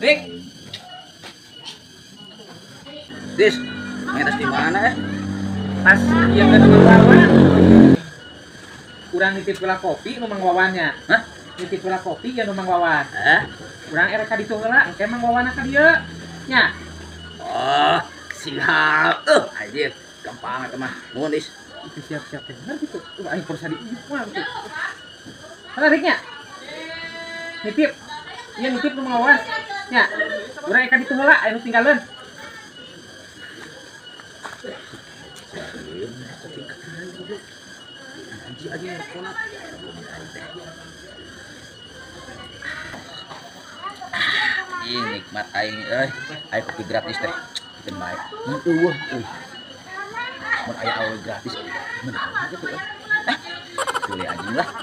Dik. Dis, main tas di mana ya? Tas yang ke Mang Wawan. Kurang nitip gula kopi nu Mang Wawannya. Hah? Nitip gula kopi ya nu Mang Wawan. Hah? Kurang RK ditu heula, engke Mang Wawan ka dieu. Nya. Oh, siap. Anjir, gampang eta mah. Nuhun, Dis. Itu siap-siap teh. Bener gitu. Aing kursa di mah gitu. Mana Riknya? Nitip. Iya nitip nu Mang Wawan. Nya. Kurang RK ditu heula, anu tinggalin. Ih, nikmat aing aing kopi gratis teh. Bikin baik. Eueuh, mun aya awe gratis. Men gitu euy. Boleh anjing lah.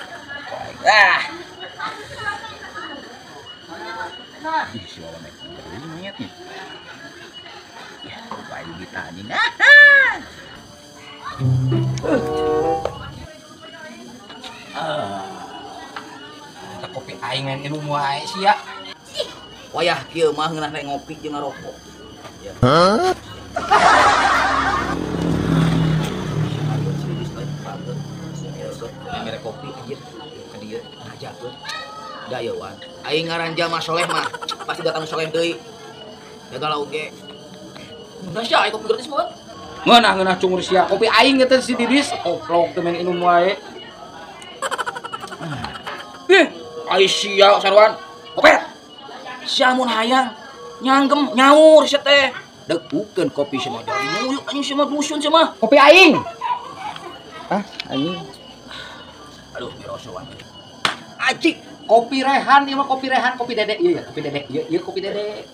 Ih, si Wawan ini monyetnya. Ya, baik kita anjing. Eta kopi aing main minum wae sia. Wayah kieu mah ngeunah rek ngopi jeung ngarokok. Ya. Mere kopi anjir ka dieu ngajakeun. Da ya wan. Aing ngaranja mah soleh mah pasti datang soleh deui. Da galau ge. Udah sia aya kopi gratis mah. Ngeunah cungur sia kopi aing eta si Didis oplok teh main minum wae. Ih, ai sia sarwan. Kopet. Sia mun hayang nyanggem nyaur sia teh. Deukeun kopi sia mah dari muyuk anjing sia mah dusun sia mah. Kopi aing. Ah, anjing. Aduh, mirosoan. Acik, kopi Rehan, ieu mah kopi Rehan, kopi Dedek. Iya, kopi Dedek. Ieu kopi Dedek.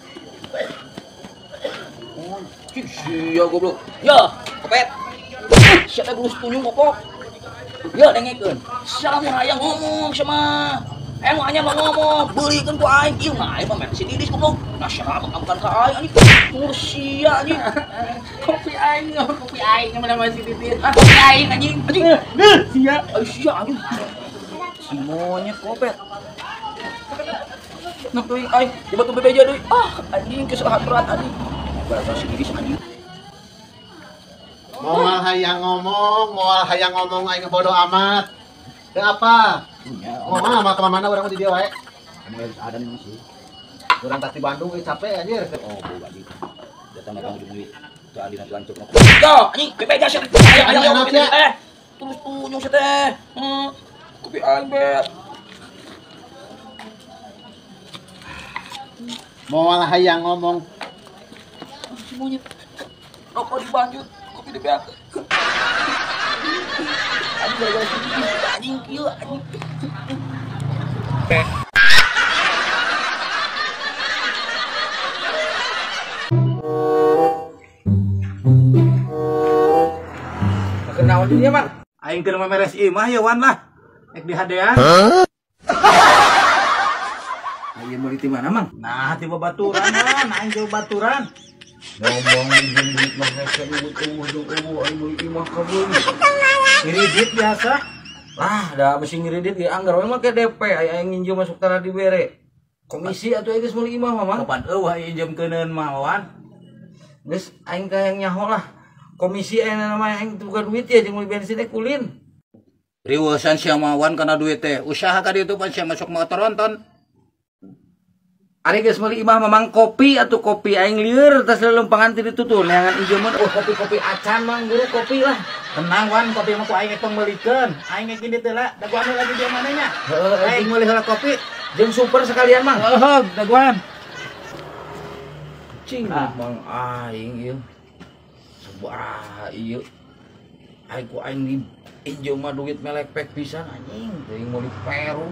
Oh, cik sia goblok. Ya, kopet. Sia teh bulus tunyung kopok. Ya dengekeun. Sia mun hayang ngomong sia mah. Emang hanya mau ngomong, belikan ku aing. Ieu mah aing mah men si Didis goblok. Nah, sia mah bukan ka aing anjing. Ngurus sia anjing. Kopi aing, kopi aing mana masih Didis. Kopi aing anjing. Anjing. Sia. Ai sia anjing. Si monyet kopet. Nak teuing aing, di batu bebeja deui. Anjing kesalahan berat anjing. Bahasa si Didis anjing. Moal hayang ngomong aing bodo amat. Teu apa? Moal mah kemana urang di dia wae. Kamu harus ada nih sih. Urang tas di Bandung capek anjir. Oh, boga di. Datang datang di duit. Teu adina teu lancuk. Yo, anjing bebeja sia. Ayo. Terus tunyung sia teh. Kopi aing bet. Moal hayang ngomong. Si monyet. Rokok dibanjut, kopi dibeak. Anjing gara-gara si Didis, anjing kieu anjing. Kenaon dia, Mang? Aing keur memeres imah ya wan lah. Ek di hadean. Ayo mau di mana, Mang? Nah, tiba baturan wan, aing jauh baturan. Ngomong duit mah hese duit aing mau di imah kabul. Ngiridit biasa. Lah, da mesti ngiridit di anggar we mah ke DP, aing nginjem masuk tara di bere. Komisi atuh geus meuli imah mah, Mang. Kapan eueuh aing injemkeuneun mah wan. Geus aing teh yang nyaho lah. Komisi aya nama aing bukan duit ya jeung meuli bensin teh kulin. Riweusan sia mawan kana duit teh. Usaha ka ditu pan sia masuk motor nonton. Ari geus meuli imah mamang kopi atuh kopi aing lieur tas lelempangan ti ditu tuh neangan ijeun kopi-kopi acan Mang guru kopi lah. Tenang wan kopi mah ku aing tong meulikeun. Aing ge kieu teh lah daguan lagi di mana nya? Aing meuli heula kopi jeung super sekalian Mang. Heuh daguan. Cing Mang aing ieu. Sabaraha ieu. Aing ku aing di injeu mah duit melek pek pisan anjing teuing meuli Peru.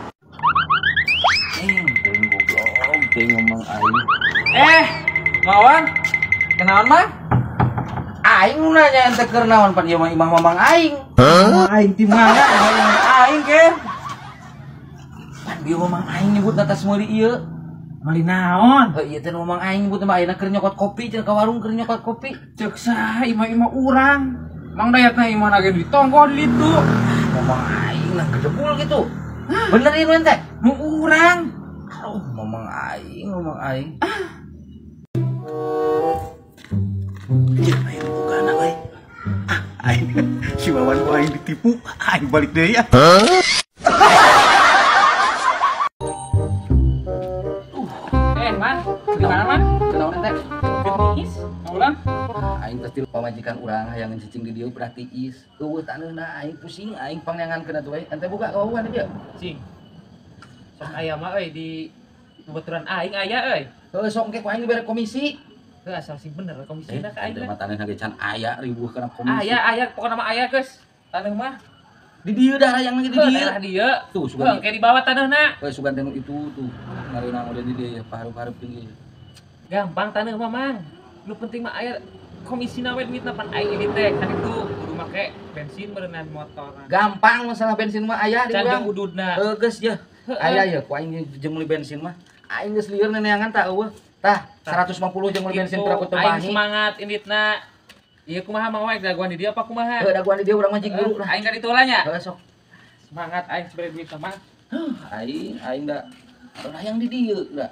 Teuing goblok teuing ngomong aing. Mawan. Kenaon mah? Aing nu nanya ente keur naon pan ieu mah imah mamang aing. Aing ti mana? Aing ke. Pan ieu mamang aing nyebut atas meuli ieu. Meuli naon? Ieu teh mamang aing nyebut mah ayeuna keur nyokot kopi cenah ka warung keur nyokot kopi. Ceuk saha imah-imah urang. Mang dayatna imah lagi ditonggo di ditu. Mamang aing lah kedebul gitu. Bener ieu ente? Nu urang. Mamang ngomong aing. Ya, aing bukan anak we. Aing si Wawan aing ditipu, aing balik deui ya. Man, gimana man? Kenaon teh? Genis, ulang. Aing pasti pamajikan urang hayang cicing di dieu berarti is. Eueuh taneuna aing pusing aing pangyangan kana tuh ente buka kawan aja. Cing. Sok aya mah euy di kebetulan aing aya euy. Heuh sok engke ku aing dibere komisi. Heuh asal sih bener komisina ka aing. Mah taneuna ge can aya ribuh kana komisi. Aya pokona mah aya geus. Taneuh mah Di dieu dah hayang lagi di heuh dieu. daerah dieu. Tuh Heuh sugan. kayak di bawah taneuhna. Heuh sugan teh itu tuh. Ngareuna model di dieu paharup-harup tinggi. Gampang taneuh mah mang. Nu penting mah aya komisina we duitna pan aing ini teh kan itu kudu make bensin berenang motor. Gampang masalah bensin mah aya di Can urang. jeung ududna. Geus ya. Aya ya ku aing jeung meuli bensin mah. Aing geus lieur neneangan tah eueuh. Tah 150 jeung meuli bensin pra Gitu, koto aing bahi. semangat inditna. Ieu kumaha mah wae daguan di dieu apa kumaha? Heuh daguan di dieu urang mah jig guru lah. Aing ka ditu heula nya. Heuh sok. Semangat aing sabere duit mah. Aing da hayang di dieu da.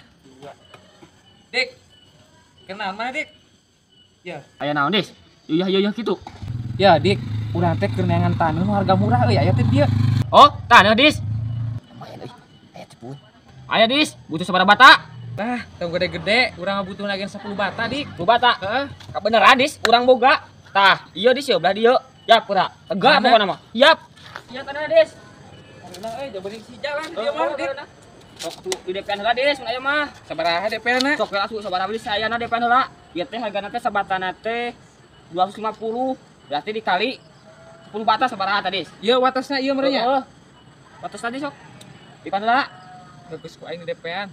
Dik. Kenal mana Dik? Ya. Aya naon, Dis? Iya kitu. Ya, Dik. Urang teh keur neangan taneuh nu harga murah euy aya teh dieu. Oh, taneuh, Dis. Lumayan euy. Aya ceput. Aya, Dis. Butuh sabaraha bata? Tah, tong gede-gede urang butuh nagen 10 bata, Dik. 10 bata. Heeh. Kabeneran, Dis. Urang boga. Tah, iya, Dis, ya belah dieu. Yap, pura. Tega Mana? pokona mah. Yap. Iya, taneuh, Dis. Ayeuna euy jabening si jalan dieu mah, Dik. Sok tuh di DP heula, Dis, mun aya mah. Sabaraha DP-na? Sok we asuh sabaraha beli sayana DP heula. Ieu teh hargana teh sabatana teh 250. Berarti dikali 10 bata sabaraha tadi, Dis? Ieu watasna ieu meureun nya. Heeh. Batas tadi sok. Di heula. Geus ku aing di DP-an.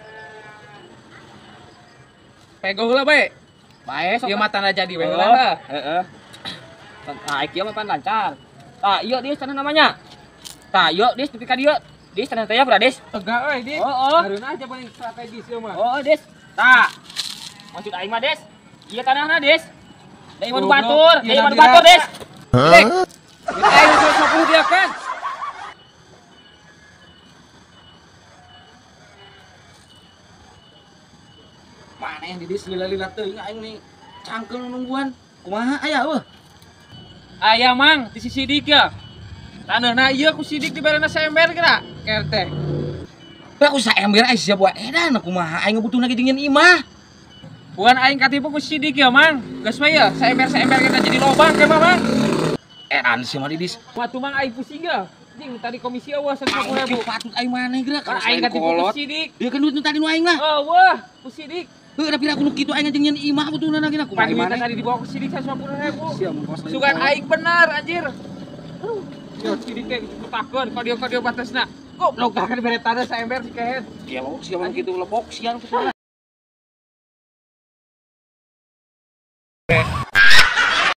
Pego heula bae. Bae sok. Ieu mah tanda jadi we Heeh. heula. Heeh. Nah, ieu mah pan lancar. Tah, ieu Dis cenah namanya. Tah, ieu Dis nepi ka dieu. Dis cenah teh ya, Bro, Dis. Tega euy, Dik. Oh. Hareuna aja paling strategis ieu mah. Oh, Dis. Tah. Maksud aing mah, Dis. Ieu tanahna, Dis. Da ieu mah Goblok, batur, da ieu ieu mah nanti batur, dah. Dis. Dik. Kita aing 150 dia kan. Mana yang di dieu lila-lila teuing aing nih cangkeul nungguan. Kumaha aya eueuh? Aya mang di sisi dik ya. Taneuhna ieu ku sidik dibarena saember kira. Ker teh. Teh ku saember aya sia buat edan kumaha aing butuh lagi jeung imah. Bukan aing katipu ku sidik ya mang. Geus we ya saember-saember kita jadi lobang ke mang. Edan sia mah di dis. Waktu mang aing pusing ya. Jing tadi komisi eueuh Aing 150.000. patut aing maneh geura Kan aing katipu ku sidik. Dia kan duit nu tadi nu aing mah. Eueuh, ku sidik. Heuh da pira kudu kitu aing jeung nyeun imah butuhna lagi na kumaha Pan maneh. tadi dibawa ku sidik 150.000. Sia mun kos Sugan aing bener anjir. Yo sidik teh diputakkeun ka dieu batasna. Goblok kan bere taneuh saember si kehet. Gelo sia mah kitu lepok sian kumaha.